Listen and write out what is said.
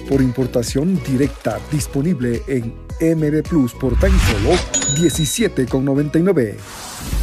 por importación directa, disponible en MB Plus por tan solo $17,99.